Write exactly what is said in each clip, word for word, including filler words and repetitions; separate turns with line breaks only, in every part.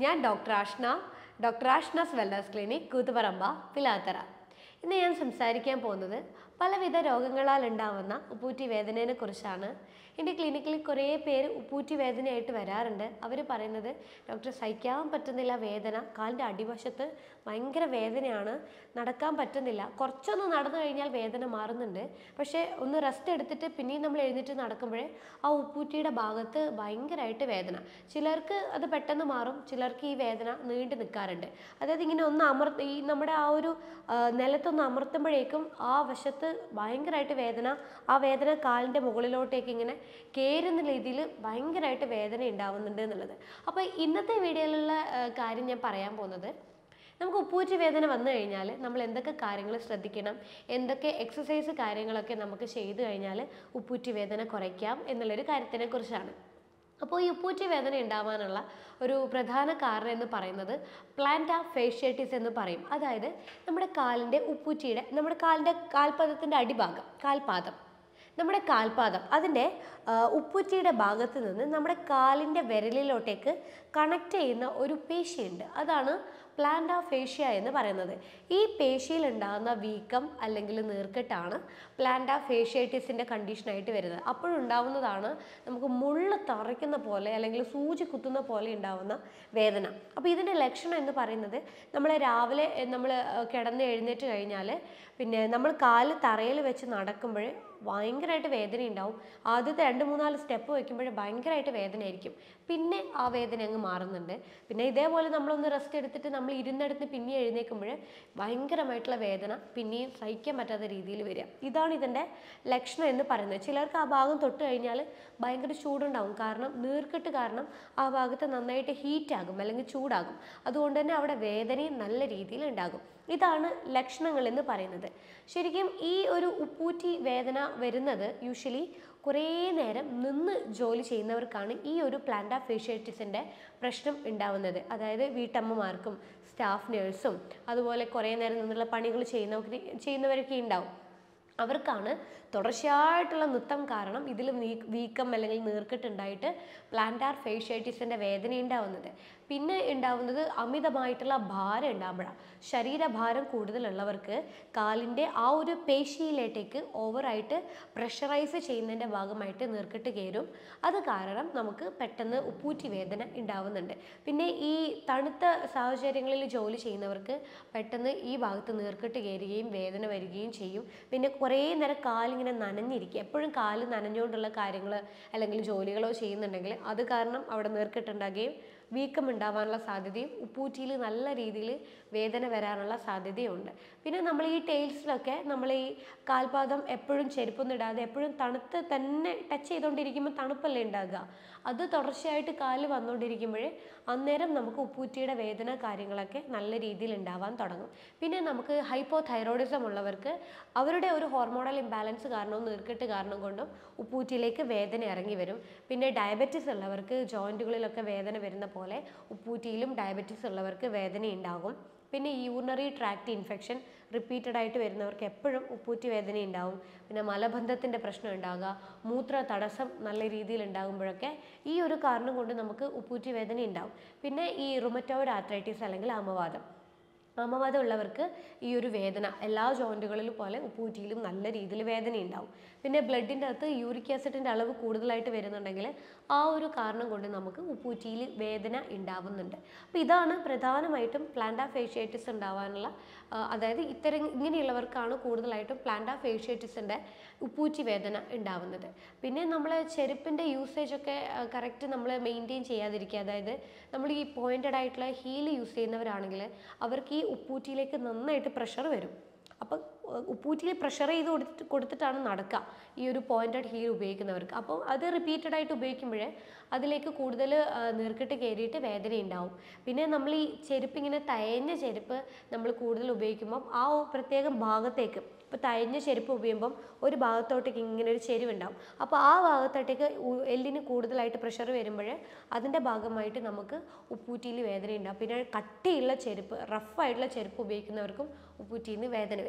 ഞാൻ doctor Ashna, doctor Ashna's wellness clinic, Koothuparamba, Pilathara. ഇന്ന് ഞാൻ സംസാരിക്കാൻ പോകുന്നത് പലവിധ രോഗങ്ങളാൽ ഉണ്ടാവുന്ന ഉപ്പൂറ്റി വേദനയെ കുറിച്ചാണ്. എൻ്റെ ക്ലിനിക്കിൽ കുറേ പേര് ഉപ്പൂറ്റി വേദനയായിട്ട് വരാറുണ്ട്. അവർ പറയുന്നത് ഡോക്ടർ സഹിക്കാൻ പറ്റുന്നില്ല വേദന, കാലിൻ്റെ അടിവശത്ത് ഭയങ്കര വേദനയാണ്, നടക്കാൻ പറ്റുന്നില്ല, കുറച്ചൊന്ന് നടന്നു കഴിഞ്ഞാൽ വേദന മാറുന്നുണ്ട്, പക്ഷേ ഒന്ന് റെസ്റ്റ് എടുത്തിട്ട് പിന്നെയും നമ്മൾ എഴുന്നേറ്റ് നടക്കുമ്പോഴേ ആ ഉപ്പൂറ്റിയുടെ ഭാഗത്ത് ഭയങ്കരമായിട്ട് വേദന. ചിലർക്ക് അത് പെട്ടെന്ന് മാറും, ചിലർക്ക് ഈ വേദന നീണ്ടു നിൽക്കാറുണ്ട്. അതായത് ഇങ്ങനെ ഒന്ന് അമർ ഈ നമ്മുടെ ആ ഒരു നിലത്തൊന്ന് അമർത്തുമ്പോഴേക്കും ആ വശത്ത് ഭയങ്കരമായിട്ട് വേദന, ആ വേദന കാലിൻ്റെ മുകളിലോട്ടേക്ക് ഇങ്ങനെ കയറുന്ന രീതിയിൽ ഭയങ്കരമായിട്ട് വേദന ഉണ്ടാവുന്നുണ്ട് എന്നുള്ളത്. അപ്പോൾ ഇന്നത്തെ വീഡിയോയിലുള്ള കാര്യം ഞാൻ പറയാൻ പോകുന്നത്, നമുക്ക് ഉപ്പൂറ്റി വേദന വന്നു കഴിഞ്ഞാൽ നമ്മൾ എന്തൊക്കെ കാര്യങ്ങൾ ശ്രദ്ധിക്കണം, എന്തൊക്കെ എക്സസൈസ് കാര്യങ്ങളൊക്കെ നമുക്ക് ചെയ്തു കഴിഞ്ഞാൽ ഉപ്പൂറ്റി വേദന കുറയ്ക്കാം എന്നുള്ളൊരു കാര്യത്തിനെ കുറിച്ചാണ്. അപ്പോൾ ഈ ഉപ്പൂറ്റി വേദന ഉണ്ടാവാനുള്ള ഒരു പ്രധാന കാരണം എന്ന് പറയുന്നത് പ്ലാന്റാർ ഫേഷ്യേറ്റിസ് എന്ന് പറയും. അതായത് നമ്മുടെ കാലിൻ്റെ ഉപ്പൂറ്റിയുടെ, നമ്മുടെ കാലിൻ്റെ കാൽപാദത്തിൻ്റെ അടിഭാഗം, കാൽപാദം, നമ്മുടെ കാൽപാദം അതിൻ്റെ ഉപ്പൂറ്റിയുടെ ഭാഗത്ത് നിന്ന് നമ്മുടെ കാലിൻ്റെ വിരലിലോട്ടേക്ക് കണക്ട് ചെയ്യുന്ന ഒരു പേശിയുണ്ട്. അതാണ് പ്ലാന്റാർ ഫേഷ്യ എന്ന് പറയുന്നത്. ഈ പേശിയിൽ ഉണ്ടാകുന്ന വീക്കം അല്ലെങ്കിൽ നീർക്കെട്ടാണ് പ്ലാന്റാർ ഫേഷ്യേറ്റിസിൻ്റെ കണ്ടീഷനായിട്ട് വരുന്നത്. അപ്പോഴുണ്ടാവുന്നതാണ് നമുക്ക് മുള്ള തറയ്ക്കുന്ന പോലെ അല്ലെങ്കിൽ സൂചി കുത്തുന്ന പോലെ ഉണ്ടാവുന്ന വേദന. അപ്പോൾ ഇതിൻ്റെ ലക്ഷണം എന്ന് പറയുന്നത്, നമ്മൾ രാവിലെ നമ്മൾ കിടന്ന് എഴുന്നേറ്റ് കഴിഞ്ഞാൽ പിന്നെ നമ്മൾ കാല് തറയിൽ വെച്ച് നടക്കുമ്പോൾ ഭയങ്കരമായിട്ട് വേദന ഉണ്ടാവും. ആദ്യത്തെ രണ്ട് മൂന്നാല് സ്റ്റെപ്പ് വയ്ക്കുമ്പോൾ ഭയങ്കരമായിട്ട് വേദനയായിരിക്കും, പിന്നെ ആ വേദന അങ്ങ് മാറുന്നുണ്ട്. പിന്നെ ഇതേപോലെ നമ്മളൊന്ന് റെസ്റ്റ് എടുത്തിട്ട് നമ്മൾ ഇരുന്നെടുത്ത് പിന്നെ എഴുന്നേൽക്കുമ്പോൾ ഭയങ്കരമായിട്ടുള്ള വേദന പിന്നെയും സഹിക്കാൻ പറ്റാത്ത രീതിയിൽ വരിക. ഇതാണ് ഇതിൻ്റെ ലക്ഷണം എന്ന് പറയുന്നത്. ചിലർക്ക് ആ ഭാഗം തൊട്ട് കഴിഞ്ഞാൽ ഭയങ്കര ചൂടുണ്ടാകും, കാരണം നീർക്കെട്ട് കാരണം ആ ഭാഗത്ത് നന്നായിട്ട് ഹീറ്റാകും അല്ലെങ്കിൽ ചൂടാകും. അതുകൊണ്ട് തന്നെ അവിടെ വേദനയും നല്ല രീതിയിൽ ഉണ്ടാകും. ഇതാണ് ലക്ഷണങ്ങൾ എന്ന് പറയുന്നത്. ശരിക്കും ഈ ഒരു ഉപ്പൂറ്റി വേദന വരുന്നത് യൂഷ്വലി കുറേ നേരം നിന്ന് ജോലി ചെയ്യുന്നവർക്കാണ് ഈ ഒരു പ്ലാന്റാർ ഫേഷ്യേറ്റിസിൻ്റെ പ്രശ്നം ഉണ്ടാവുന്നത്. അതായത് വീട്ടമ്മമാർക്കും സ്റ്റാഫ് നേഴ്സും അതുപോലെ കുറേ നേരം നിന്നുള്ള പണികൾ ചെയ്യുന്നവർക്ക് ചെയ്യുന്നവരൊക്കെ ഉണ്ടാവും. അവർക്കാണ് തുടർച്ചയായിട്ടുള്ള നൃത്തം കാരണം ഇതിൽ വീക്കം അല്ലെങ്കിൽ നീർക്കെട്ടുണ്ടായിട്ട് പ്ലാന്റാർ ഫേഷ്യേറ്റിസിൻ്റെ വേദന ഉണ്ടാവുന്നത്. പിന്നെ ഉണ്ടാവുന്നത് അമിതമായിട്ടുള്ള ഭാരം ഉണ്ടാകുമ്പോഴാണ്. ശരീരഭാരം കൂടുതലുള്ളവർക്ക് കാലിൻ്റെ ആ ഒരു പേശിയിലേട്ടേക്ക് ഓവറായിട്ട് പ്രഷറൈസ് ചെയ്യുന്നതിൻ്റെ ഭാഗമായിട്ട് നീർക്കെട്ട് കയറും. അത് കാരണം നമുക്ക് പെട്ടെന്ന് ഉപ്പൂറ്റി വേദന ഉണ്ടാവുന്നുണ്ട്. പിന്നെ ഈ തണുത്ത സാഹചര്യങ്ങളിൽ ജോലി ചെയ്യുന്നവർക്ക് പെട്ടെന്ന് ഈ ഭാഗത്ത് നീർക്കെട്ട് കയറുകയും വേദന വരികയും ചെയ്യും. പിന്നെ കുറേ നേരം കാലിങ്ങനെ നനഞ്ഞിരിക്കുക, എപ്പോഴും കാല് നനഞ്ഞുകൊണ്ടുള്ള കാര്യങ്ങൾ അല്ലെങ്കിൽ ജോലികളോ ചെയ്യുന്നുണ്ടെങ്കിൽ അത് കാരണം അവിടെ നീർക്കെട്ടുണ്ടാകുകയും വീക്കം ഉണ്ടാവാനുള്ള സാധ്യതയും ഉപ്പൂറ്റിയിൽ നല്ല രീതിയിൽ വേദന വരാനുള്ള സാധ്യതയുണ്ട്. പിന്നെ നമ്മൾ ഈ ടൈൽസിലൊക്കെ നമ്മൾ ഈ കാൽപാദം എപ്പോഴും ചെരുപ്പൊന്നും ഇടാതെ എപ്പോഴും തണുത്ത് തന്നെ ടച്ച് ചെയ്തുകൊണ്ടിരിക്കുമ്പോൾ തണുപ്പല്ലേ ഉണ്ടാകുക, അത് തുടർച്ചയായിട്ട് കാല് വന്നുകൊണ്ടിരിക്കുമ്പോൾ അന്നേരം നമുക്ക് ഉപ്പൂറ്റിയുടെ വേദന കാര്യങ്ങളൊക്കെ നല്ല രീതിയിൽ ഉണ്ടാവാൻ തുടങ്ങും. പിന്നെ നമുക്ക് ഹൈപ്പോ തൈറോയിഡിസം ഉള്ളവർക്ക് അവരുടെ ഒരു ഹോർമോണൽ ഇംബാലൻസ് കാരണവും നീർക്കെട്ട് കാരണം കൊണ്ടും ഉപ്പൂറ്റിയിലേക്ക് വേദന ഇറങ്ങി വരും. പിന്നെ ഡയബറ്റിസ് ഉള്ളവർക്ക് ജോയിൻറ്റുകളിലൊക്കെ വേദന വരുന്ന പോലെ ഉപ്പൂറ്റിയിലും ഡയബറ്റിസ് ഉള്ളവർക്ക് വേദന ഉണ്ടാകും. പിന്നെ യൂറിനറി ട്രാക്ട് ഇൻഫെക്ഷൻ റിപ്പീറ്റഡ് ആയിട്ട് വരുന്നവർക്ക് എപ്പോഴും ഉപ്പൂറ്റി വേദന ഉണ്ടാവും. പിന്നെ മലബന്ധത്തിൻ്റെ പ്രശ്നം ഉണ്ടാകുക, മൂത്ര തടസ്സം നല്ല രീതിയിൽ ഉണ്ടാകുമ്പോഴൊക്കെ ഈ ഒരു കാരണം കൊണ്ട് നമുക്ക് ഉപ്പൂറ്റി വേദന ഉണ്ടാവും. പിന്നെ ഈ റുമറ്റോയിഡ് ആർത്രൈറ്റിസ് അല്ലെങ്കിൽ ആമവാദം ആമവാദം ഉള്ളവർക്ക് ഈ ഒരു വേദന എല്ലാ ജോയിൻറ്റുകളിലും പോലെ ഉപ്പൂറ്റിയിലും നല്ല രീതിയിൽ വേദന ഉണ്ടാവും. പിന്നെ ബ്ലഡിൻ്റെ അകത്ത് യൂറിക് ആസിഡിൻ്റെ അളവ് കൂടുതലായിട്ട് വരുന്നുണ്ടെങ്കിൽ ആ ഒരു കാരണം കൊണ്ട് നമുക്ക് ഉപ്പൂറ്റിയിൽ വേദന ഉണ്ടാവുന്നുണ്ട്. അപ്പോൾ ഇതാണ് പ്രധാനമായിട്ടും പ്ലാന്റാർ ഫേഷ്യേറ്റിസ് ഉണ്ടാവാനുള്ള, അതായത് ഇത്തരം ഇങ്ങനെയുള്ളവർക്കാണ് കൂടുതലായിട്ടും പ്ലാന്റാർ ഫേഷ്യേറ്റിസിൻ്റെ ഉപ്പൂറ്റി വേദന ഉണ്ടാവുന്നത്. പിന്നെ നമ്മൾ ചെരുപ്പിൻ്റെ യൂസേജൊക്കെ കറക്റ്റ് നമ്മൾ മെയിൻറ്റെയിൻ ചെയ്യാതിരിക്കുക. അതായത് നമ്മൾ ഈ പോയിൻറ്റഡ് ആയിട്ടുള്ള ഹീൽ യൂസ് ചെയ്യുന്നവരാണെങ്കിൽ അവർക്ക് ഈ ഉപ്പൂറ്റിയിലേക്ക് നന്നായിട്ട് പ്രഷർ വരും. അപ്പം ഉപ്പൂറ്റിയിൽ പ്രഷർ ചെയ്ത് കൊടുത്തിട്ട് കൊടുത്തിട്ടാണ് നടക്കുക ഈ ഒരു പോയിൻറ്റഡ് ഹീൽ ഉപയോഗിക്കുന്നവർക്ക്. അപ്പോൾ അത് റിപ്പീറ്റഡ് ആയിട്ട് ഉപയോഗിക്കുമ്പോൾ അതിലേക്ക് കൂടുതൽ നീർക്കെട്ട് കയറിയിട്ട് വേദന ഉണ്ടാവും. പിന്നെ നമ്മൾ ഈ ചെരുപ്പ് ഇങ്ങനെ തയഞ്ഞ ചെരുപ്പ് നമ്മൾ കൂടുതൽ ഉപയോഗിക്കുമ്പം ആ പ്രത്യേകം ഭാഗത്തേക്ക്, ഇപ്പോൾ തയഞ്ഞ ചെരുപ്പ് ഉപയോഗിക്കുമ്പം ഒരു ഭാഗത്തോട്ടേക്ക് ഇങ്ങനെ ഒരു ചെരിവുണ്ടാവും. അപ്പോൾ ആ ഭാഗത്തോട്ടേക്ക് എല്ലിന് കൂടുതലായിട്ട് പ്രഷർ വരുമ്പോൾ അതിൻ്റെ ഭാഗമായിട്ട് നമുക്ക് ഉപ്പൂറ്റിയിൽ വേദന ഉണ്ടാവും. പിന്നെ കട്ടിയുള്ള ചെരുപ്പ്, റഫായിട്ടുള്ള ചെരുപ്പ് ഉപയോഗിക്കുന്നവർക്കും ഉപ്പൂറ്റിയിൽ നിന്ന് വേദന വരും.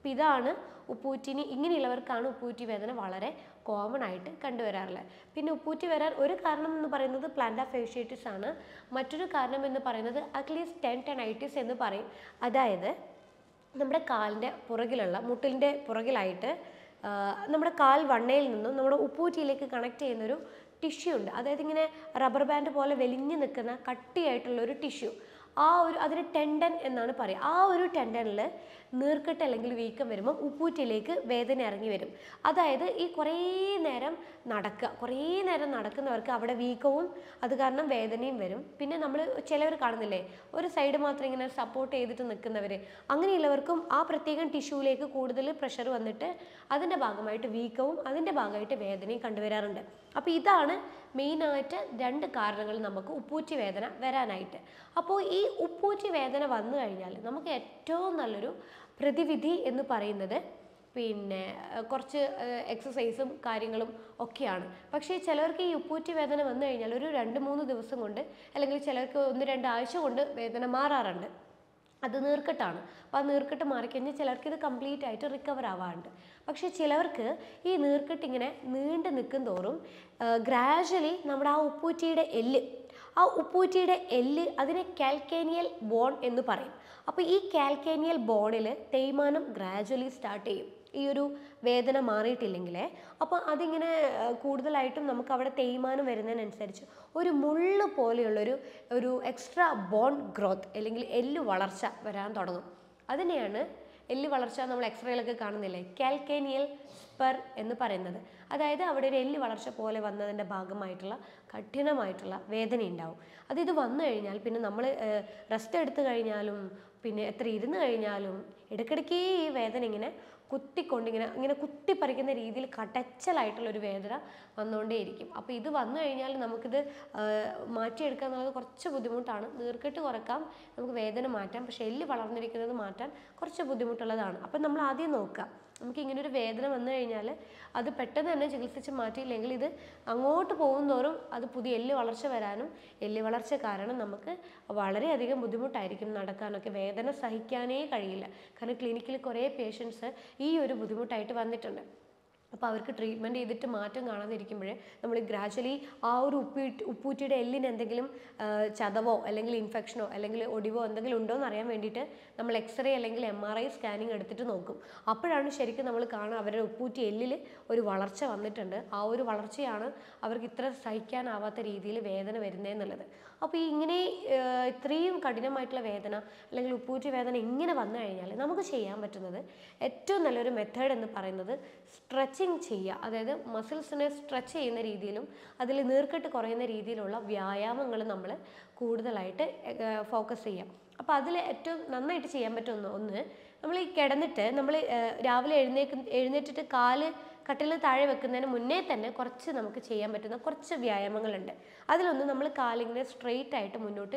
അപ്പോൾ ഇതാണ് ഉപ്പൂറ്റിനി ഇങ്ങനെയുള്ളവർക്കാണ് ഉപ്പൂറ്റി വേദന വളരെ കോമൺ ആയിട്ട് കണ്ടുവരാറുള്ളത്. പിന്നെ ഉപ്പൂറ്റി വരാൻ ഒരു കാരണം എന്ന് പറയുന്നത് പ്ലാന്റാർ ഫേഷ്യേറ്റിസ് ആണ്. മറ്റൊരു കാരണം എന്ന് പറയുന്നത് അറ്റ്ലീസ്റ്റ് ടെൻ ടെനൈറ്റിസ് എന്ന് പറയും. അതായത് നമ്മുടെ കാലിൻ്റെ പുറകിലുള്ള മുട്ടിൻ്റെ പുറകിലായിട്ട് നമ്മുടെ കാൽ വണ്ണയിൽ നിന്നും നമ്മുടെ ഉപ്പൂറ്റിയിലേക്ക് കണക്ട് ചെയ്യുന്നൊരു ടിഷ്യൂ ഉണ്ട്. അതായത് ഇങ്ങനെ റബ്ബർ ബാൻഡ് പോലെ വലിഞ്ഞു നിൽക്കുന്ന കട്ടിയായിട്ടുള്ള ഒരു ടിഷ്യൂ, ആ ഒരു അതിന് ടെൻഡൻ എന്നാണ് പറയുക. ആ ഒരു ടെൻഡനിൽ നീർക്കെട്ട് അല്ലെങ്കിൽ വീക്കം വരുമ്പോൾ ഉപ്പൂറ്റിയിലേക്ക് വേദന ഇറങ്ങി വരും. അതായത് ഈ കുറേ നേരം നടക്കുക, കുറേ നേരം നടക്കുന്നവർക്ക് അവിടെ വീക്കവും അത് കാരണം വേദനയും വരും. പിന്നെ നമ്മൾ ചിലവർ കാണുന്നില്ലേ, ഒരു സൈഡ് മാത്രം ഇങ്ങനെ സപ്പോർട്ട് ചെയ്തിട്ട് നിൽക്കുന്നവർ, അങ്ങനെയുള്ളവർക്കും ആ പ്രത്യേകം ടിഷ്യൂവിലേക്ക് കൂടുതൽ പ്രഷർ വന്നിട്ട് അതിൻ്റെ ഭാഗമായിട്ട് വീക്കവും അതിൻ്റെ ഭാഗമായിട്ട് വേദനയും കണ്ടുവരാറുണ്ട്. അപ്പോൾ ഇതാണ് മെയിനായിട്ട് രണ്ട് കാരണങ്ങൾ നമുക്ക് ഉപ്പൂറ്റി വേദന വരാനായിട്ട്. അപ്പോൾ ഈ ഉപ്പൂറ്റി വേദന വന്നു കഴിഞ്ഞാൽ നമുക്ക് ഏറ്റവും നല്ലൊരു പ്രതിവിധി എന്ന് പറയുന്നത് പിന്നെ കുറച്ച് എക്സസൈസും കാര്യങ്ങളും ഒക്കെയാണ്. പക്ഷേ ചിലർക്ക് ഈ ഉപ്പൂറ്റി വേദന വന്നു കഴിഞ്ഞാൽ ഒരു രണ്ട് മൂന്ന് ദിവസം കൊണ്ട് അല്ലെങ്കിൽ ചിലർക്ക് ഒന്ന് രണ്ടാഴ്ച കൊണ്ട് വേദന മാറാറുണ്ട്. അത് നീർക്കെട്ടാണ്. അപ്പോൾ ആ നീർക്കെട്ട് മാറിക്കഴിഞ്ഞാൽ ചിലർക്ക് ഇത് കംപ്ലീറ്റ് ആയിട്ട് റിക്കവർ ആവാറുണ്ട്. പക്ഷേ ചിലവർക്ക് ഈ നീർക്കെട്ട് ഇങ്ങനെ നീണ്ടു നിൽക്കും തോറും ഗ്രാജ്വലി നമ്മുടെ ആ ഉപ്പൂറ്റിയുടെ എല്ല് ആ ഉപ്പൂറ്റിയുടെ എല്ല് അതിനെ കാൽക്കേനിയൽ ബോൺ എന്ന് പറയും. അപ്പോൾ ഈ കാൽക്കേനിയൽ ബോണിൽ തേയ്മാനം ഗ്രാജ്വലി സ്റ്റാർട്ട് ചെയ്യും ഈ ഒരു വേദന മാറിയിട്ടില്ലെങ്കിൽ. അപ്പോൾ അതിങ്ങനെ കൂടുതലായിട്ടും നമുക്ക് അവിടെ തേയ്മാനം വരുന്നതിനനുസരിച്ച് ഒരു മുള്ള് പോലെയുള്ളൊരു ഒരു എക്സ്ട്രാ ബോൺ ഗ്രോത്ത് അല്ലെങ്കിൽ എല്ല് വളർച്ച വരാൻ തുടങ്ങും. അതിനെയാണ് എല്ല് വളർച്ച നമ്മൾ എക്സ്റേയിലൊക്കെ കാണുന്നില്ലേ, കാൽക്കേനിയൽ സ്പർ എന്ന് പറയുന്നത്. അതായത് അവിടെ ഒരു എല്ല് വളർച്ച പോലെ വന്നതിൻ്റെ ഭാഗമായിട്ടുള്ള കഠിനമായിട്ടുള്ള വേദന ഉണ്ടാവും. അത് ഇത് വന്നു കഴിഞ്ഞാൽ പിന്നെ നമ്മൾ റെസ്റ്റ് എടുത്തു കഴിഞ്ഞാലും പിന്നെ എത്ര ഇരുന്ന് കഴിഞ്ഞാലും ഇടയ്ക്കിടയ്ക്ക് ഈ വേദന ഇങ്ങനെ കുത്തിക്കൊണ്ടിങ്ങനെ ഇങ്ങനെ കുത്തിപ്പറിക്കുന്ന രീതിയിൽ കടച്ചലായിട്ടുള്ളൊരു വേദന വന്നുകൊണ്ടേയിരിക്കും. അപ്പോൾ ഇത് വന്നു കഴിഞ്ഞാൽ നമുക്കിത് മാറ്റിയെടുക്കുക എന്നുള്ളത് കുറച്ച് ബുദ്ധിമുട്ടാണ്. നീർക്കെട്ട് കുറക്കാം, നമുക്ക് വേദന മാറ്റാം, പക്ഷേ എല്ല് വളർന്നിരിക്കുന്നത് മാറ്റാൻ കുറച്ച് ബുദ്ധിമുട്ടുള്ളതാണ്. അപ്പം നമ്മൾ ആദ്യം നോക്കുക, നമുക്ക് ഇങ്ങനൊരു വേദന വന്നു കഴിഞ്ഞാൽ അത് പെട്ടെന്ന് തന്നെ ചികിത്സിച്ച് മാറ്റിയില്ലെങ്കിൽ ഇത് അങ്ങോട്ട് പോകുന്തോറും അത് പുതിയ എല്ല് വളർച്ച വരാനും എല്ല് വളർച്ച കാരണം നമുക്ക് വളരെയധികം ബുദ്ധിമുട്ടായിരിക്കും നടക്കാനൊക്കെ. വേദന സഹിക്കാനേ കഴിയില്ല. കാരണം ക്ലിനിക്കിൽ കുറേ പേഷ്യൻസ് ഈ ഒരു ബുദ്ധിമുട്ടായിട്ട് വന്നിട്ടുണ്ട്. അപ്പോൾ അവർക്ക് ട്രീറ്റ്മെൻറ്റ് ചെയ്തിട്ട് മാറ്റം കാണാതിരിക്കുമ്പോഴേ നമ്മൾ ഗ്രാജ്വലി ആ ഒരു ഉപ്പി ഉപ്പൂറ്റിയുടെ എല്ലിന് എന്തെങ്കിലും ചതവോ അല്ലെങ്കിൽ ഇൻഫെക്ഷനോ അല്ലെങ്കിൽ ഒടിവോ എന്തെങ്കിലും ഉണ്ടോ എന്ന് അറിയാൻ വേണ്ടിയിട്ട് നമ്മൾ എക്സ്റേ അല്ലെങ്കിൽ എം ആർ ഐ സ്കാനിങ് എടുത്തിട്ട് നോക്കും. അപ്പോഴാണ് ശരിക്കും നമ്മൾ കാണുക അവരുടെ ഉപ്പൂറ്റി എല്ലിൽ ഒരു വളർച്ച വന്നിട്ടുണ്ട്. ആ ഒരു വളർച്ചയാണ് അവർക്ക് ഇത്ര സഹിക്കാനാവാത്ത രീതിയിൽ വേദന വരുന്നതെന്നുള്ളത്. അപ്പോൾ ഈ ഇങ്ങനെ ഇത്രയും കഠിനമായിട്ടുള്ള വേദന അല്ലെങ്കിൽ ഉപ്പൂറ്റി വേദന ഇങ്ങനെ വന്നു കഴിഞ്ഞാൽ നമുക്ക് ചെയ്യാൻ പറ്റുന്നത് ഏറ്റവും നല്ലൊരു മെത്തേഡ് എന്ന് പറയുന്നത് സ്ട്രെച്ചിങ് ചെയ്യുക. അതായത് മസിൽസിനെ സ്ട്രെച്ച് ചെയ്യുന്ന രീതിയിലും അതിൽ നീർക്കെട്ട് കുറയുന്ന രീതിയിലുള്ള വ്യായാമങ്ങൾ നമ്മൾ കൂടുതലായിട്ട് ഫോക്കസ് ചെയ്യാം. അപ്പോൾ അതിൽ ഏറ്റവും നന്നായിട്ട് ചെയ്യാൻ പറ്റുന്ന ഒന്ന്, നമ്മൾ ഈ കിടന്നിട്ട് നമ്മൾ രാവിലെ എഴുന്നേക്ക് എഴുന്നേറ്റിട്ട് കാല് കട്ടിലിന് താഴെ വെക്കുന്നതിന് മുന്നേ തന്നെ കുറച്ച് നമുക്ക് ചെയ്യാൻ പറ്റുന്ന കുറച്ച് വ്യായാമങ്ങളുണ്ട്. അതിലൊന്ന് നമ്മൾ കാലിങ്ങനെ സ്ട്രെയിറ്റ് ആയിട്ട് മുന്നോട്ട്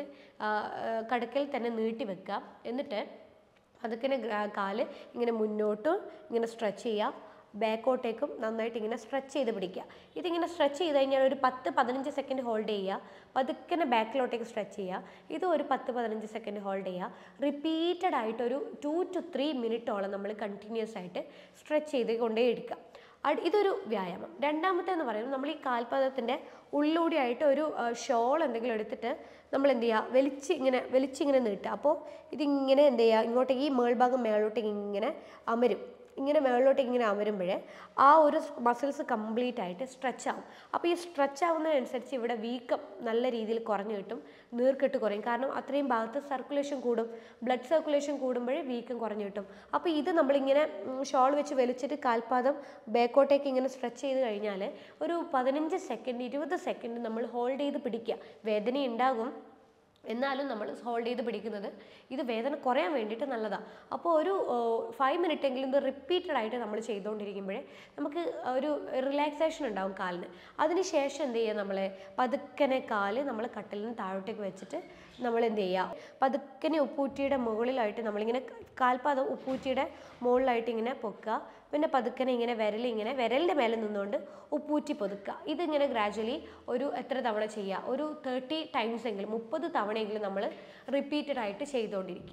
കടക്കൽ തന്നെ നീട്ടി വെക്കുക. എന്നിട്ട് അതൊക്കെ കാല് ഇങ്ങനെ മുന്നോട്ടും ഇങ്ങനെ സ്ട്രെച്ച് ചെയ്യുക, ബാക്കോട്ടേക്കും നന്നായിട്ട് ഇങ്ങനെ സ്ട്രെച്ച് ചെയ്ത് പിടിക്കുക. ഇതിങ്ങനെ സ്ട്രെച്ച് ചെയ്ത് കഴിഞ്ഞാൽ ഒരു പത്ത് പതിനഞ്ച് സെക്കൻഡ് ഹോൾഡ് ചെയ്യുക, പതുക്കെ ബാക്കിലോട്ടേക്ക് സ്ട്രെച്ച് ചെയ്യുക. ഇത് ഒരു പത്ത് പതിനഞ്ച് സെക്കൻഡ് ഹോൾഡ് ചെയ്യുക. റിപ്പീറ്റഡ് ആയിട്ട് ഒരു ടു ടു ത്രീ മിനിറ്റോളം നമ്മൾ കണ്ടിന്യൂസ് ആയിട്ട് സ്ട്രെച്ച് ചെയ്ത് കൊണ്ടേ എടുക്കുക. ഇതൊരു വ്യായാമം. രണ്ടാമത്തെ എന്ന് പറയുന്നത് നമ്മൾ ഈ കാൽപാദത്തിൻ്റെ ഉള്ളിലൂടെയായിട്ട് ഒരു ഷോൾ എന്തെങ്കിലും എടുത്തിട്ട് നമ്മൾ എന്ത് ചെയ്യുക, വലിച്ച് ഇങ്ങനെ വലിച്ചിങ്ങനെ നീട്ടുക. അപ്പോൾ ഇതിങ്ങനെ എന്ത് ചെയ്യുക, ഇങ്ങോട്ടേക്ക് ഈ മേൾഭാഗം മേളോട്ടേക്ക് ഇങ്ങനെ അമരും. ഇങ്ങനെ മേളിലോട്ടേക്ക് ഇങ്ങനെ അമരുമ്പോഴേ ആ ഒരു മസിൽസ് കംപ്ലീറ്റ് ആയിട്ട് സ്ട്രെച്ച് ആവും. അപ്പോൾ ഈ സ്ട്രെച്ച് ആവുന്നതിനനുസരിച്ച് ഇവിടെ വീക്കം നല്ല രീതിയിൽ കുറഞ്ഞു കിട്ടും, നീർക്കെട്ട് കുറയും. കാരണം അത്രയും ഭാഗത്ത് സർക്കുലേഷൻ കൂടും, ബ്ലഡ് സർക്കുലേഷൻ കൂടുമ്പോഴേ വീക്കം കുറഞ്ഞു കിട്ടും. അപ്പോൾ ഇത് നമ്മളിങ്ങനെ ഷോൾ വെച്ച് വലിച്ചിട്ട് കാൽപാദം ബാക്കോട്ടേക്ക് ഇങ്ങനെ സ്ട്രെച്ച് ചെയ്ത് കഴിഞ്ഞാൽ ഒരു പതിനഞ്ച് സെക്കൻഡ് ഇരുപത് സെക്കൻഡ് നമ്മൾ ഹോൾഡ് ചെയ്ത് പിടിക്കുക. വേദന ഉണ്ടാകും, എന്നാലും നമ്മൾ ഹോൾഡ് ചെയ്ത് പിടിക്കുന്നത് ഇത് വേദന കുറയാൻ വേണ്ടിയിട്ട് നല്ലതാണ്. അപ്പോൾ ഒരു ഫൈവ് മിനിറ്റ് എങ്കിലും ഇത് റിപ്പീറ്റഡ് ആയിട്ട് നമ്മൾ ചെയ്തുകൊണ്ടിരിക്കുമ്പോഴേ നമുക്ക് ഒരു റിലാക്സേഷൻ ഉണ്ടാവും കാലിന്. അതിന് ശേഷം എന്ത് ചെയ്യുക, നമ്മൾ പതുക്കനെ കാല് നമ്മൾ കട്ടിലിന് താഴോട്ടേക്ക് വെച്ചിട്ട് നമ്മൾ എന്ത് ചെയ്യുക, പതുക്കനെ ഉപ്പൂറ്റിയുടെ മുകളിലായിട്ട് നമ്മളിങ്ങനെ കാൽപാദം ഉപ്പൂറ്റിയുടെ മുകളിലായിട്ട് ഇങ്ങനെ പൊക്കുക. പിന്നെ പതുക്കനെ ഇങ്ങനെ വിരലിങ്ങനെ വിരലിൻ്റെ മേലെ നിന്നുകൊണ്ട് ഉപ്പൂറ്റി പൊതുക്കുക. ഇതിങ്ങനെ ഗ്രാജ്വലി ഒരു എത്ര തവണ ചെയ്യുക, ഒരു തേർട്ടി ടൈംസ് എങ്കിലും മുപ്പത് തവണയെങ്കിലും നമ്മൾ റിപ്പീറ്റഡ് ആയിട്ട് ചെയ്തുകൊണ്ടിരിക്കുക.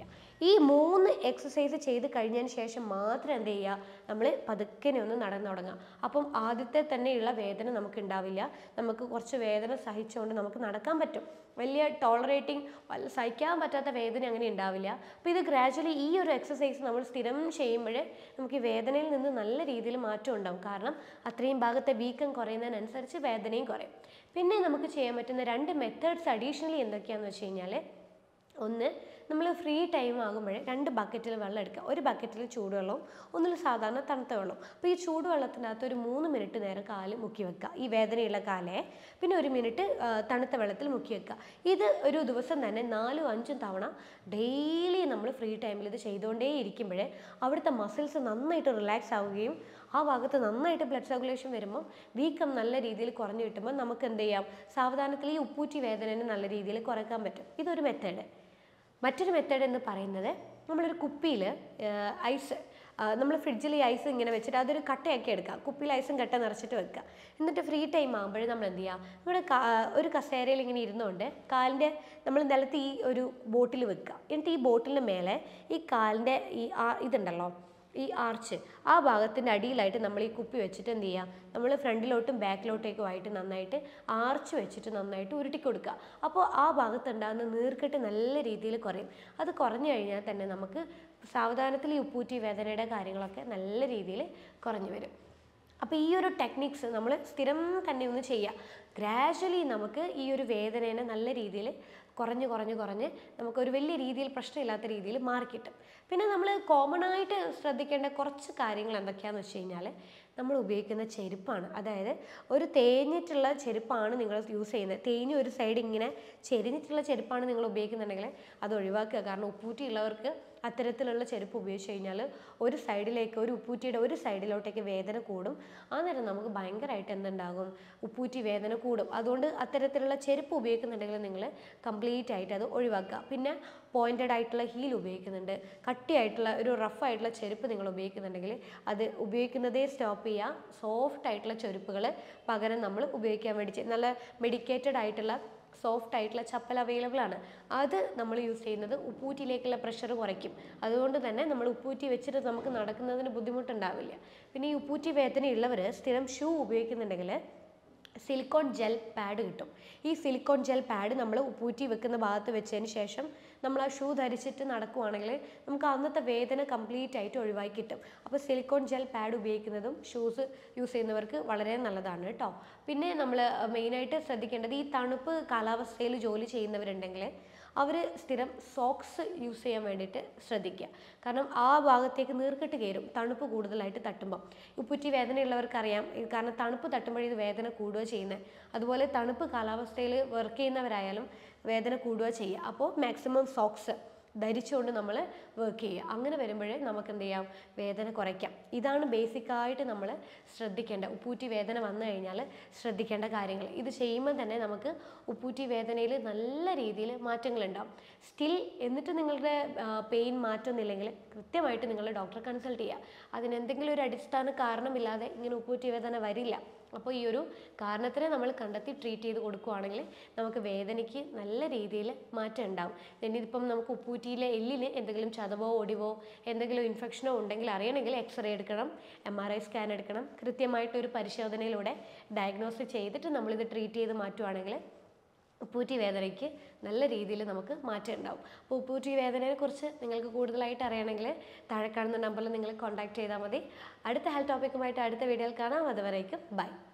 ഈ മൂന്ന് എക്സസൈസ് ചെയ്ത് കഴിഞ്ഞതിന് ശേഷം മാത്രം എന്ത് ചെയ്യുക, നമ്മൾ പതുക്കനെ ഒന്ന് നടന്നു തുടങ്ങുക. അപ്പം ആദ്യത്തെ തന്നെയുള്ള വേദന നമുക്ക് ഉണ്ടാവില്ല. നമുക്ക് കുറച്ച് വേദന സഹിച്ചുകൊണ്ട് നമുക്ക് നടക്കാൻ പറ്റും. വലിയ ടോളറേറ്റിംഗ് സഹിക്കാൻ പറ്റാത്ത വേദന അങ്ങനെ ഉണ്ടാവില്ല. അപ്പോൾ ഇത് ഗ്രാജുവലി ഈ ഒരു എക്സസൈസ് നമ്മൾ സ്ഥിരം ചെയ്യുമ്പോൾ നമുക്ക് ഈ വേദനയിൽ നിന്ന് നല്ല രീതിയിൽ മാറ്റം ഉണ്ടാവും. കാരണം അത്രയും ഭാഗത്തെ വീക്കം കുറയുന്നതിനനുസരിച്ച് വേദനയും കുറയും. പിന്നെ നമുക്ക് ചെയ്യാൻ പറ്റുന്ന രണ്ട് മെത്തേഡ്സ് അഡീഷണലി എന്തൊക്കെയാണെന്ന് വെച്ച് കഴിഞ്ഞാൽ, ഒന്ന്, നമ്മൾ ഫ്രീ ടൈം ആകുമ്പോൾ രണ്ട് ബക്കറ്റിൽ വെള്ളം എടുക്കുക. ഒരു ബക്കറ്റിൽ ചൂടുവെള്ളവും ഒന്നിൽ സാധാരണ തണുത്ത വെള്ളം. അപ്പോൾ ഈ ചൂടുവെള്ളത്തിനകത്ത് ഒരു മൂന്ന് മിനിറ്റ് നേരം കാല് മുക്കി വെക്കുക, ഈ വേദനയുള്ള കാലേ. പിന്നെ ഒരു മിനിറ്റ് തണുത്ത വെള്ളത്തിൽ മുക്കി വെക്കുക. ഇത് ഒരു ദിവസം തന്നെ നാലും അഞ്ചും തവണ ഡെയിലി നമ്മൾ ഫ്രീ ടൈമിൽ ഇത് ചെയ്തുകൊണ്ടേ ഇരിക്കുമ്പോഴേ അവിടുത്തെ മസിൽസ് നന്നായിട്ട് റിലാക്സ് ആവുകയും ആ ഭാഗത്ത് നന്നായിട്ട് ബ്ലഡ് സർക്കുലേഷൻ വരുമ്പോൾ വീക്കം നല്ല രീതിയിൽ കുറഞ്ഞു കിട്ടുമ്പോൾ നമുക്ക് എന്ത് ചെയ്യാം, സാവധാനത്തിൽ ഈ ഉപ്പൂറ്റി വേദനയെ നല്ല രീതിയിൽ കുറയ്ക്കാൻ പറ്റും. ഇതൊരു മെത്തേഡ്. മറ്റൊരു മെത്തേഡ് എന്ന് പറയുന്നത്, നമ്മളൊരു കുപ്പിയിൽ ഐസ്, നമ്മൾ ഫ്രിഡ്ജിൽ ഈ ഐസ് ഇങ്ങനെ വെച്ചിട്ട് അതൊരു കട്ടയാക്കി എടുക്കുക. കുപ്പിയിൽ ഐസും കട്ട നിറച്ചിട്ട് വെക്കുക. എന്നിട്ട് ഫ്രീ ടൈം ആകുമ്പോഴേ നമ്മൾ എന്ത് ചെയ്യുക, നമ്മുടെ ഒരു കസേരയിൽ ഇങ്ങനെ ഇരുന്നുകൊണ്ട് കാലിൻ്റെ നമ്മൾ നിലത്ത് ഈ ഒരു ബോട്ടിൽ വെക്കുക. എന്നിട്ട് ഈ ബോട്ടിലിന് മേലെ ഈ കാലിൻ്റെ ഈ ഇതുണ്ടല്ലോ, ഈ ആർച്ച്, ആ ഭാഗത്തിൻ്റെ അടിയിലായിട്ട് നമ്മൾ ഈ കുപ്പി വെച്ചിട്ട് എന്ത് ചെയ്യുക, നമ്മൾ ഫ്രണ്ടിലോട്ടും ബാക്കിലോട്ടേക്കും ആയിട്ട് നന്നായിട്ട് ആർച്ച് വെച്ചിട്ട് നന്നായിട്ട് ഉരുട്ടി കൊടുക്കുക. അപ്പോൾ ആ ഭാഗത്തുണ്ടാകുന്ന നീർക്കെട്ട് നല്ല രീതിയിൽ കുറയും. അത് കുറഞ്ഞു കഴിഞ്ഞാൽ തന്നെ നമുക്ക് സാവധാനത്തിൽ ഈ ഉപ്പൂറ്റി വേദനയുടെ കാര്യങ്ങളൊക്കെ നല്ല രീതിയിൽ കുറഞ്ഞു വരും. അപ്പോൾ ഈ ഒരു ടെക്നിക്സ് നമ്മൾ സ്ഥിരം തന്നെ ഒന്ന് ചെയ്യുക. ഗ്രാജുവലി നമുക്ക് ഈ ഒരു വേദനേനെ നല്ല രീതിയിൽ കുറഞ്ഞ് കുറഞ്ഞ് കുറഞ്ഞ് നമുക്കൊരു വലിയ രീതിയിൽ പ്രശ്നമില്ലാത്ത രീതിയിൽ മാറിക്കിട്ടും. പിന്നെ നമ്മൾ കോമൺ ആയിട്ട് ശ്രദ്ധിക്കേണ്ട കുറച്ച് കാര്യങ്ങൾ എന്തൊക്കെയാണെന്ന് വെച്ച് കഴിഞ്ഞാൽ, നമ്മൾ ഉപയോഗിക്കുന്ന ചെരുപ്പാണ്. അതായത് ഒരു തേഞ്ഞിട്ടുള്ള ചെരുപ്പാണ് നിങ്ങൾ യൂസ് ചെയ്യുന്നത്, തേഞ്ഞ് ഒരു സൈഡ് ഇങ്ങനെ ചെരിഞ്ഞിട്ടുള്ള ചെരുപ്പാണ് നിങ്ങൾ ഉപയോഗിക്കുന്നുണ്ടെങ്കിൽ അത് ഒഴിവാക്കുക. കാരണം ഉപ്പൂറ്റി ഉള്ളവർക്ക് അത്തരത്തിലുള്ള ചെരുപ്പ് ഉപയോഗിച്ച് കഴിഞ്ഞാൽ ഒരു സൈഡിലേക്ക്, ഒരു ഉപ്പൂറ്റിയുടെ ഒരു സൈഡിലോട്ടേക്ക് വേദന കൂടും. ആ നേരം നമുക്ക് ഭയങ്കരമായിട്ട് എന്തുണ്ടാകും, ഉപ്പൂറ്റി വേദന കൂടും. അതുകൊണ്ട് അത്തരത്തിലുള്ള ചെരുപ്പ് ഉപയോഗിക്കുന്നുണ്ടെങ്കിൽ നിങ്ങൾ കംപ്ലീറ്റ് ആയിട്ട് അത് ഒഴിവാക്കുക. പിന്നെ പോയിൻറ്റഡ് ആയിട്ടുള്ള ഹീൽ ഉപയോഗിക്കുന്നുണ്ട്, കട്ടിയായിട്ടുള്ള ഒരു റഫ് ആയിട്ടുള്ള ചെരുപ്പ് നിങ്ങൾ ഉപയോഗിക്കുന്നുണ്ടെങ്കിൽ അത് ഉപയോഗിക്കുന്നതേ സ്റ്റോപ്പ് ചെയ്യുക. സോഫ്റ്റ് ആയിട്ടുള്ള ചെരുപ്പുകൾ പകരം നമ്മൾ ഉപയോഗിക്കാൻ വേണ്ടി നല്ല മെഡിക്കേറ്റഡ് ആയിട്ടുള്ള സോഫ്റ്റ് ആയിട്ടുള്ള ചപ്പൽ അവൈലബിൾ ആണ്. അത് നമ്മൾ യൂസ് ചെയ്യുന്നത് ഉപ്പൂറ്റിയിലേക്കുള്ള പ്രഷർ കുറയ്ക്കും. അതുകൊണ്ട് തന്നെ നമ്മൾ ഉപ്പൂറ്റി വെച്ചിട്ട് നമുക്ക് നടക്കുന്നതിന് ബുദ്ധിമുട്ടുണ്ടാവില്ല. പിന്നെ ഈ ഉപ്പൂറ്റി വേദനയുള്ളവർ സ്ഥിരം ഷൂ ഉപയോഗിക്കുന്നുണ്ടെങ്കിൽ സിലിക്കോൺ ജെൽ പാഡ് കിട്ടും. ഈ സിലിക്കോൺ ജെൽ പാഡ് നമ്മൾ ഉപ്പൂറ്റി വെക്കുന്ന ഭാഗത്ത് വെച്ചതിന് ശേഷം നമ്മൾ ആ ഷൂ ധരിച്ചിട്ട് നടക്കുവാണെങ്കിൽ നമുക്ക് അന്നത്തെ വേദന കംപ്ലീറ്റ് ആയിട്ട് ഒഴിവാക്കി കിട്ടും. അപ്പോൾ സിലിക്കോൺ ജെൽ പാഡ് ഉപയോഗിക്കുന്നതും ഷൂസ് യൂസ് ചെയ്യുന്നവർക്ക് വളരെ നല്ലതാണ് കേട്ടോ. പിന്നെ നമ്മൾ മെയിനായിട്ട് ശ്രദ്ധിക്കേണ്ടത്, ഈ തണുപ്പ് കാലാവസ്ഥയിൽ ജോലി ചെയ്യുന്നവരുണ്ടെങ്കിൽ അവർ സ്ഥിരം സോക്സ് യൂസ് ചെയ്യാൻ വേണ്ടിയിട്ട് ശ്രദ്ധിക്കുക. കാരണം ആ ഭാഗത്തേക്ക് നീർക്കെട്ട് കയറും തണുപ്പ് കൂടുതലായിട്ട് തട്ടുമ്പോൾ. ഉപ്പൂറ്റി വേദനയുള്ളവർക്കറിയാം, കാരണം തണുപ്പ് തട്ടുമ്പോൾ ഇത് വേദന കൂടുക ചെയ്യുന്നത്. അതുപോലെ തണുപ്പ് കാലാവസ്ഥയിൽ വർക്ക് ചെയ്യുന്നവരായാലും വേദന കൂടുക ചെയ്യുക. അപ്പോൾ മാക്സിമം സോക്സ് ധരിച്ചുകൊണ്ട് നമ്മൾ വർക്ക് ചെയ്യുക. അങ്ങനെ വരുമ്പോഴേ നമുക്ക് എന്ത് ചെയ്യാം, വേദന കുറയ്ക്കാം. ഇതാണ് ബേസിക്കായിട്ട് നമ്മൾ ശ്രദ്ധിക്കേണ്ട, ഉപ്പൂറ്റി വേദന വന്നു കഴിഞ്ഞാൽ ശ്രദ്ധിക്കേണ്ട കാര്യങ്ങൾ. ഇത് ചെയ്യുമ്പോൾ തന്നെ നമുക്ക് ഉപ്പൂറ്റി വേദനയിൽ നല്ല രീതിയിൽ മാറ്റങ്ങളുണ്ടാവും. സ്റ്റിൽ എന്നിട്ട് നിങ്ങളുടെ പെയിൻ മാറ്റുന്നില്ലെങ്കിൽ കൃത്യമായിട്ട് നിങ്ങൾ ഡോക്ടറെ കൺസൾട്ട് ചെയ്യുക. അതിനെന്തെങ്കിലും ഒരു അടിസ്ഥാന കാരണമില്ലാതെ ഇങ്ങനെ ഉപ്പൂറ്റി വേദന വരില്ല. അപ്പോൾ ഈ ഒരു കാരണത്തിനെ നമ്മൾ കണ്ടെത്തി ട്രീറ്റ് ചെയ്ത് കൊടുക്കുകയാണെങ്കിൽ നമുക്ക് വേദനയ്ക്ക് നല്ല രീതിയിൽ മാറ്റം ഉണ്ടാവും. ഇനിയിപ്പം നമുക്ക് ഉപ്പൂറ്റിയിലെ എല്ലിന് എന്തെങ്കിലും ചതവോ ഒടിവോ എന്തെങ്കിലും ഇൻഫെക്ഷനോ ഉണ്ടെങ്കിൽ അറിയണമെങ്കിൽ എക്സ്റേ എടുക്കണം, എം ആർ ഐ സ്കാൻ എടുക്കണം. കൃത്യമായിട്ടൊരു പരിശോധനയിലൂടെ ഡയഗ്നോസ് ചെയ്തിട്ട് നമ്മളിത് ട്രീറ്റ് ചെയ്ത് മാറ്റുവാണെങ്കിൽ ഉപ്പൂറ്റി വേദനയ്ക്ക് നല്ല രീതിയിൽ നമുക്ക് മാറ്റം ഉണ്ടാവും. അപ്പോൾ ഉപ്പൂറ്റി വേദനയെക്കുറിച്ച് നിങ്ങൾക്ക് കൂടുതലായിട്ട് അറിയണമെങ്കിൽ താഴെ കാണുന്ന നമ്പറിൽ നിങ്ങൾ കോൺടാക്ട് ചെയ്താൽ മതി. അടുത്ത ഹെൽത്ത് ടോപ്പിക്കുമായിട്ട് അടുത്ത വീഡിയോയിൽ കാണാം. അതുവരേക്കും ബൈ.